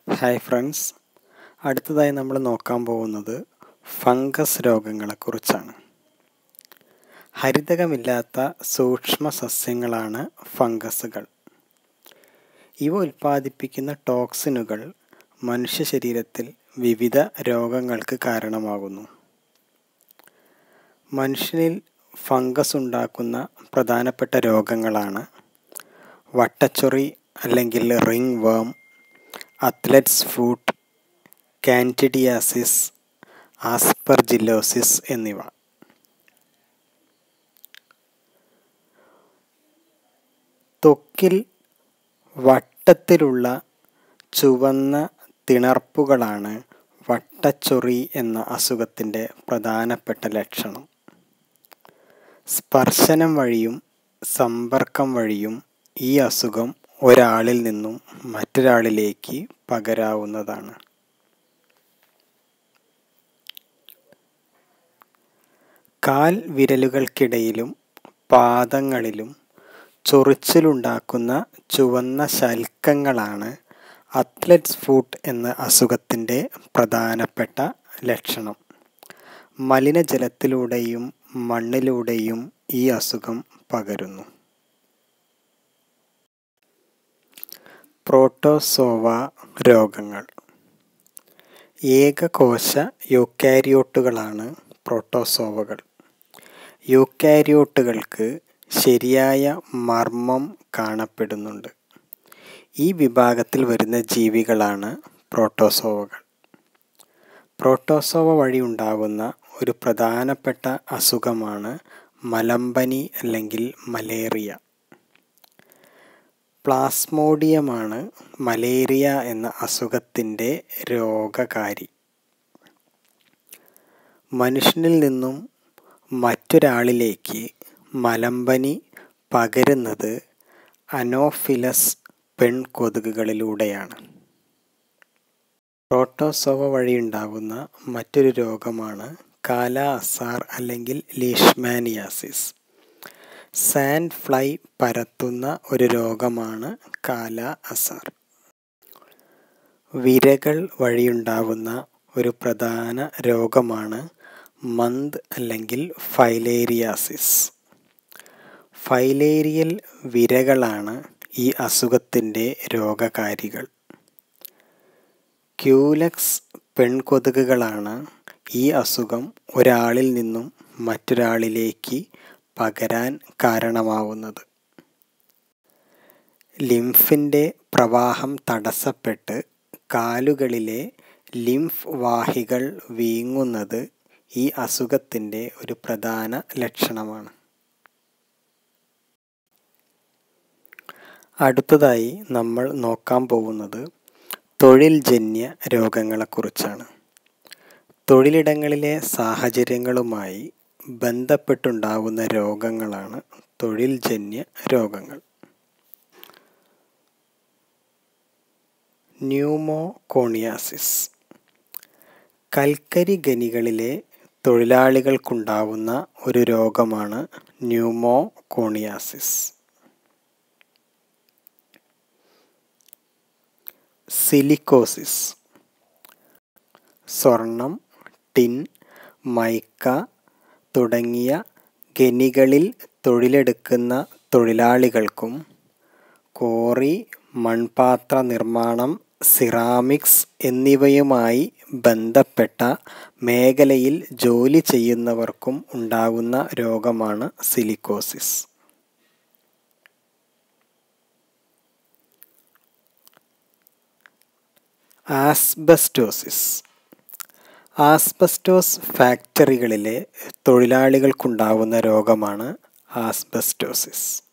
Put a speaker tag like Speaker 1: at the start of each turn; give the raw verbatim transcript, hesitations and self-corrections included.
Speaker 1: Hi friends, അടുത്തതായി നമ്മൾ നോക്കാൻ പോകുന്നത് ഫംഗസ് രോഗങ്ങളെക്കുറിച്ചാണ്. ഹരിതകമില്ലാത്ത സൂക്ഷ്മ സസ്യങ്ങളാണ് ഫംഗസുകൾ. ഇവ ഉൽപ്പാദിപ്പിക്കുന്ന ടോക്സിനുകൾ മനുഷ്യ ശരീരത്തിൽ വിവിധ രോഗങ്ങൾക്ക് കാരണമാകുന്നു. മനുഷ്യനിൽ ഫംഗസ് ഉണ്ടാക്കുന്ന പ്രധാനപ്പെട്ട രോഗങ്ങളാണ് വട്ടച്ചൊറി അല്ലെങ്കിൽ റിംഗ് വേം, അത്ലറ്റ്സ് ഫുട്ട്, കാൻഡിഡിയാസിസ്, ആസ്പെർജില്ലോസിസ് എന്നിവ. ത്വക്കിൽ വട്ടത്തിലുള്ള ചുവന്ന തിണർപ്പുകളാണ് വട്ടച്ചൊറി എന്ന അസുഖത്തിൻ്റെ പ്രധാനപ്പെട്ട ലക്ഷണം. സ്പർശനം വഴിയും സമ്പർക്കം വഴിയും ഈ അസുഖം ഒരാളിൽ നിന്നും മറ്റൊരാളിലേക്ക് പകരാവുന്നതാണ്. കാൽ വിരലുകൾക്കിടയിലും പാദങ്ങളിലും ചൊറിച്ചിലുണ്ടാക്കുന്ന ചുവന്ന ശൽക്കങ്ങളാണ് അത്ലറ്റ്സ് ഫുട്ട് എന്ന അസുഖത്തിൻ്റെ പ്രധാനപ്പെട്ട ലക്ഷണം. മലിനജലത്തിലൂടെയും മണ്ണിലൂടെയും ഈ അസുഖം പകരുന്നു. പ്രോട്ടോസോവ രോഗങ്ങൾ. ഏകകോശ യൂക്കാരിയോട്ടുകളാണ് പ്രോട്ടോസോവകൾ. യൂക്കാരിയോട്ടുകൾക്ക് ശരിയായ മർമ്മം കാണപ്പെടുന്നുണ്ട്. ഈ വിഭാഗത്തിൽ വരുന്ന ജീവികളാണ് പ്രോട്ടോസോവകൾ. പ്രോട്ടോസോവ വഴി ഉണ്ടാകുന്ന ഒരു പ്രധാനപ്പെട്ട അസുഖമാണ് മലമ്പനി അല്ലെങ്കിൽ മലേറിയ. പ്ലാസ്മോഡിയമാണ് മലേറിയ എന്ന അസുഖത്തിൻ്റെ രോഗകാരി. മനുഷ്യനിൽ നിന്നും മറ്റൊരാളിലേക്ക് മലമ്പനി പകരുന്നത് അനോഫിലസ് പെൺകൊതുകുകളിലൂടെയാണ്. പ്രോട്ടോസോവ വഴിയുണ്ടാകുന്ന മറ്റൊരു രോഗമാണ് കാല അസാർ അല്ലെങ്കിൽ ലീഷ്മാനിയാസിസ്. സാൻഡ് ഫ്ലൈ പരത്തുന്ന ഒരു രോഗമാണ് കാല അസാർ. വിരകൾ വഴിയുണ്ടാകുന്ന ഒരു പ്രധാന രോഗമാണ് മന്ത് അല്ലെങ്കിൽ ഫൈലേരിയാസിസ്. ഫൈലേരിയൽ വിരകളാണ് ഈ അസുഖത്തിൻ്റെ രോഗകാരികൾ. ക്യൂലക്സ് പെൺകൊതുകുകളാണ് ഈ അസുഖം ഒരാളിൽ നിന്നും മറ്റൊരാളിലേക്ക് പകരാൻ കാരണമാവുന്നത്. ലിംഫിൻ്റെ പ്രവാഹം തടസ്സപ്പെട്ട് കാലുകളിലെ ലിംഫ് വാഹികൾ വീങ്ങുന്നത് ഈ അസുഖത്തിൻ്റെ ഒരു പ്രധാന ലക്ഷണമാണ്. അടുത്തതായി നമ്മൾ നോക്കാൻ പോകുന്നത് തൊഴിൽജന്യ രോഗങ്ങളെക്കുറിച്ചാണ്. തൊഴിലിടങ്ങളിലെ സാഹചര്യങ്ങളുമായി ബന്ധപ്പെട്ടുണ്ടാകുന്ന രോഗങ്ങളാണ് തൊഴിൽജന്യ രോഗങ്ങൾ. ന്യൂമോകോണിയാസിസ്. കൽക്കരി ഖനികളിലെ തൊഴിലാളികൾക്കുണ്ടാവുന്ന ഒരു രോഗമാണ് ന്യൂമോകോണിയാസിസ്. സിലിക്കോസിസ്. സ്വർണം, ടിൻ, മൈക്ക തുടങ്ങിയ ഖനികളിൽ തൊഴിലെടുക്കുന്ന തൊഴിലാളികൾക്കും കോറി, മൺപാത്ര നിർമ്മാണം, സിറാമിക്സ് എന്നിവയുമായി ബന്ധപ്പെട്ട മേഖലയിൽ ജോലി ചെയ്യുന്നവർക്കും ഉണ്ടാകുന്ന രോഗമാണ് സിലിക്കോസിസ്. ആസ്ബസ്റ്റോസിസ്. ആസ്ബസ്റ്റോസ് ഫാക്ടറികളിലെ തൊഴിലാളികൾക്കുണ്ടാകുന്ന രോഗമാണ് ആസ്ബസ്റ്റോസിസ്.